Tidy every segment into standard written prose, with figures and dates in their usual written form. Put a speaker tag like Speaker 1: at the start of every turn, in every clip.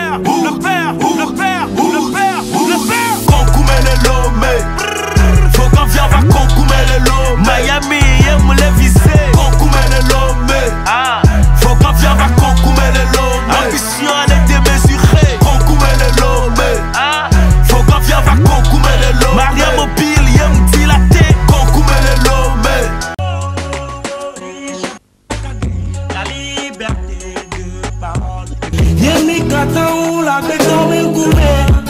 Speaker 1: père, le père, le père, le père, le père. Concoume les lomés. Faut qu'on vienne va concoume les lomés. Miami, y'aime les visés. Concoume les lomés. Faut qu'on vienne va concoume les lomés. Ambition elle est démesurée. Concoume les lomés. Faut qu'on vienne va concoume les lomés. Maria mobile, y'aime dilaté. Concoume les lomés. La liberté de parole. Yemi kata ou la beka ou gouré.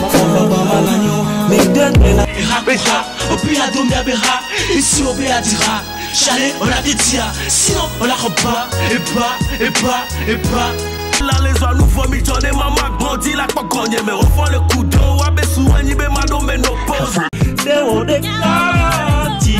Speaker 1: Rapéra, au plus la dôme d'Abera, ici au Béadira. Chalet, on a des tirs, sinon on la repas, et pas. Là les oies nous vomit, j'en ai maman grandi, la quoi grogné, mais au fond le coup d'eau, abe soigné, mais madame, mais nos poses. C'est au déclarti.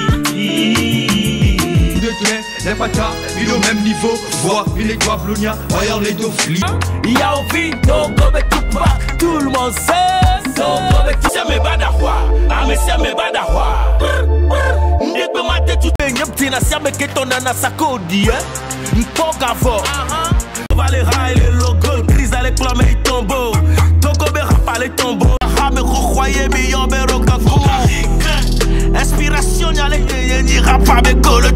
Speaker 2: Les patas, il au même niveau, voix, il est quoi, Blonia, voyant les deux flics.
Speaker 1: Il y a au vide, donc tout le monde sait. C'est mes badahwa, mais c'est mes badahwa. N'debe mate tu n'yepti na siame que ton nana sakodi, n'poga fort. Valera et les logos, grise à l'éclame et tombeau. Toko be rapa les tombeaux, rame croyez million be rock. Inspiration y'a les ni rapa be golo.